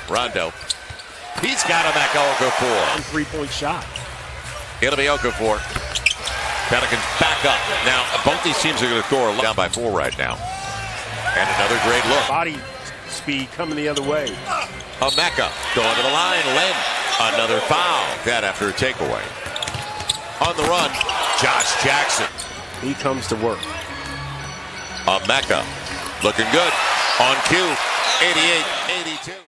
Rondo. He's got Emeka Okafor. Three-point shot. It'll be Okafor. Pelicans back up. Now, both these teams are going to score down by 4 right now. And another great look. Body speed coming the other way. Emeka going to the line. Len. Another foul. That after a takeaway. On the run, Josh Jackson. He comes to work. Emeka looking good. On cue, 88-82.